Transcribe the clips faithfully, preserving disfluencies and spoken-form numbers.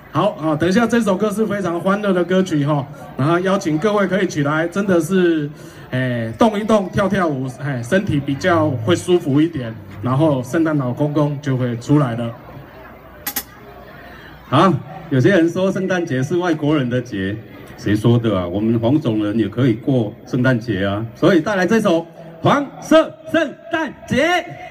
好啊，等一下这首歌是非常欢乐的歌曲哈，然后邀请各位可以起来，真的是，哎，动一动，跳跳舞，哎，身体比较会舒服一点，然后圣诞老公公就会出来了。 好，有些人说圣诞节是外国人的节，谁说的啊？我们黄种人也可以过圣诞节啊，所以带来这首《黄色圣诞节》。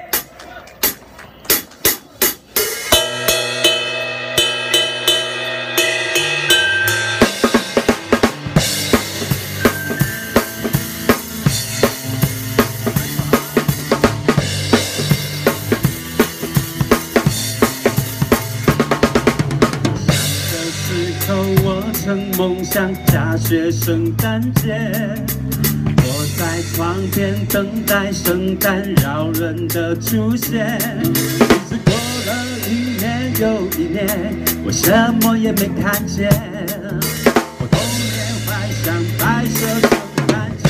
梦想下雪圣诞节，坐在窗边等待圣诞老人的出现。日子过了一年又一年，我什么也没看见。我童年幻想白色圣诞节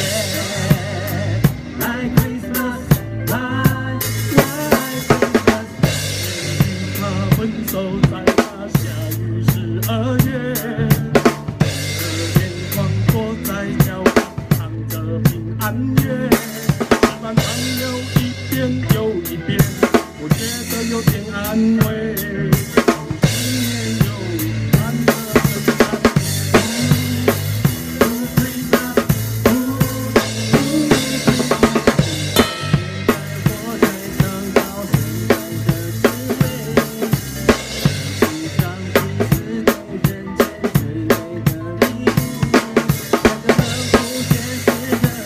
，Like Christmas, like like Christmas。他分手在那下雨十二月。安乐，吃饭朋友一遍又一遍，我觉得有点安慰。新年又欢乐圣诞节，我才尝到圣诞的滋味。世上其实对人间最美的礼物，那个呵护现实的。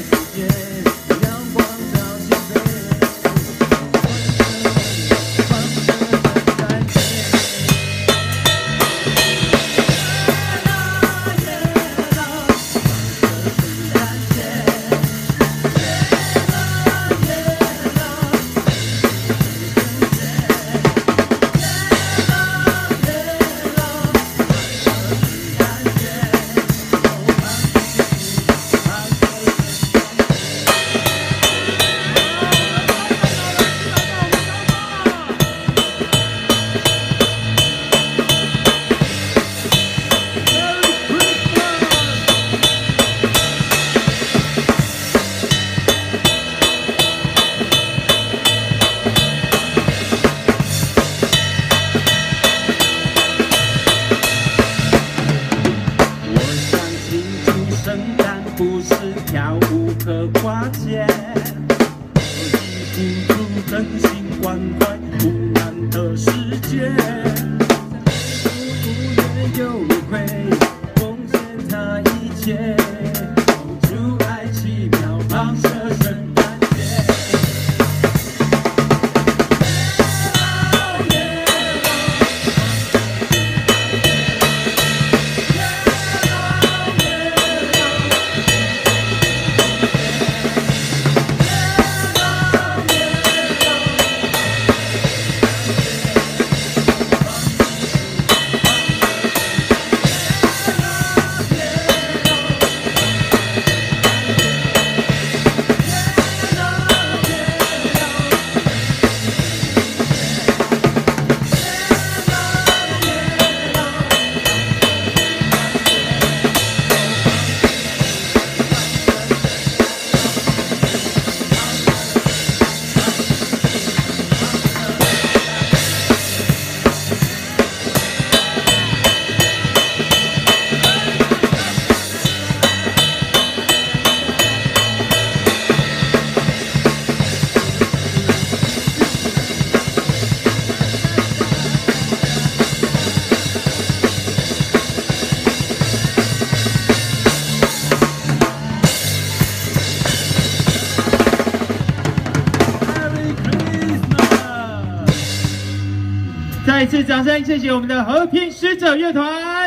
再次掌声，谢谢我们的和平使者乐团。